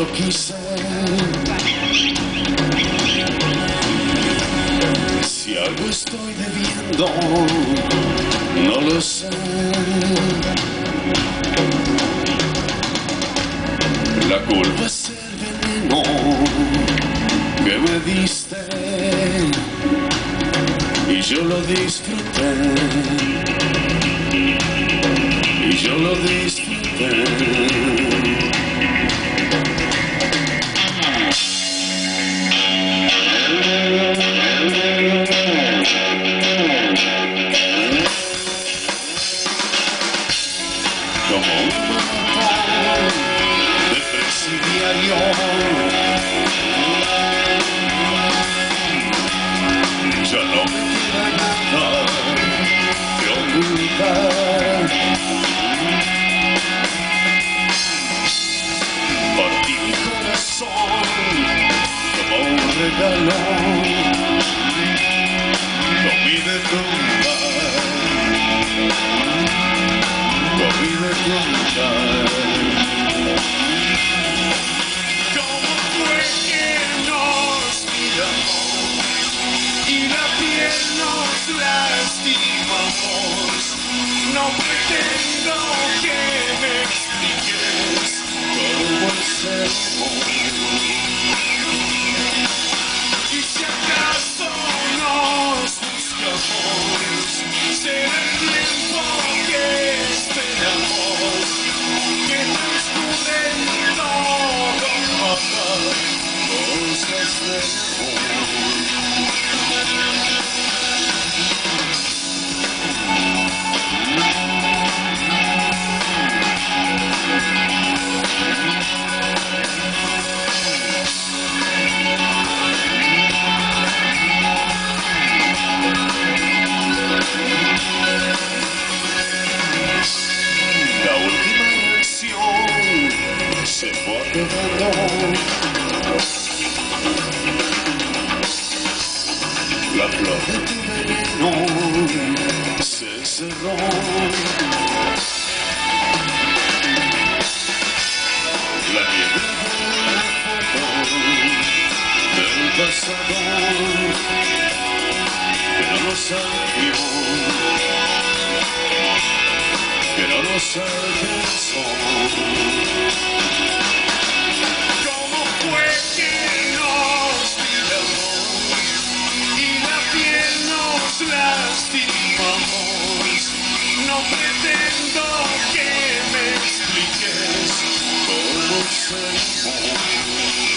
lo quise. Si algo estoy debiendo, no lo sé. La culpa es el veneno que me diste y yo lo disfruté. Y yo lo disfruté. Como un montón de presidiario, ya no me queda nada que ocultar. Partí mi corazón como un regalo, comí de tumbar, comí de tumbar. ¿Cómo fue que nos miramos y la piel nos lastimamos? No pretendo que me expliques cómo es el amor. Y si acaso nos buscamos, será el tiempo que esperamos, que transcurren todo papá, cosas del se fue quedando. La flor de tu veneno se cerró. La niebla de la foto del pasado que no nos salió, que no nos alcanzó. ¿Cómo fue que nos miramos y la piel nos lastimamos? No pretendo que me expliques cómo es el amor.